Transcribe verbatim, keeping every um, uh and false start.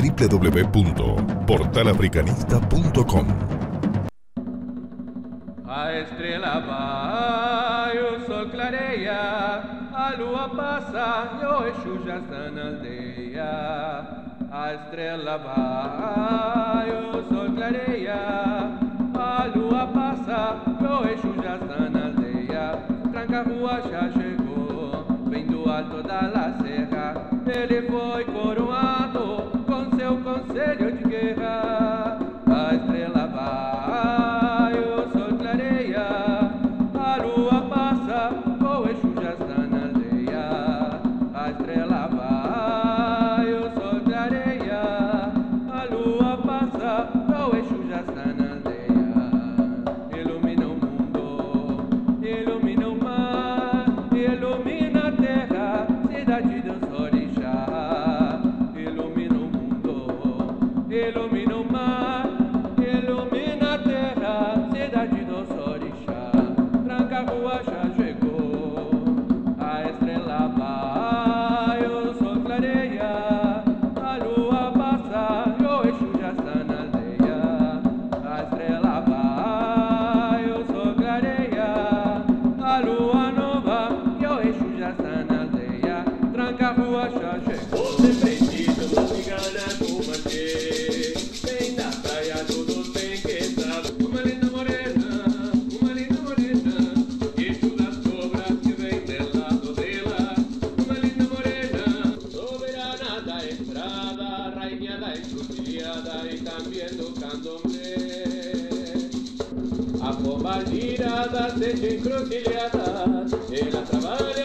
w w w punto portal africanista punto com. A estrela vai, o sol clareia, a lua passa e o Exu já está na aldeia. A estrela vai, o sol clareia, a lua passa e o Exu já está na aldeia. Tranca-rua já chegou, vem do alto da la serra. Ele foi coroado com seu conselho de guerra. A estrela vai, o sol clareia, a lua passa, o Exu já está na aldeia. A estrela vai, o sol clareia, a lua passa, o Exu já está na aldeia. Ilumina o mundo, ilumina o mar, ilumina a terra, cidade dos orixás. Ilumina o mundo, ilumina o mar, ilumina a terra, cidade dos orixás. Tranca-rua já chegou, a estrela vai, o sol clareia, a lua passa e o Exu já está na aldeia. A estrela vai, o sol clareia, a lua nova e o Exu já está na aldeia. Tranca-rua já chegou. Deprendido, uma cigana com manchê, vem da praia, todos bem que sabe. Uma linda morena, uma linda morena, Exu da sobra que vem del lado dela. Uma linda morena, soberana da estrada, rainha da encruzilhada e também do candomblé. A pomba girada, seja encruzilhada, ela trabalha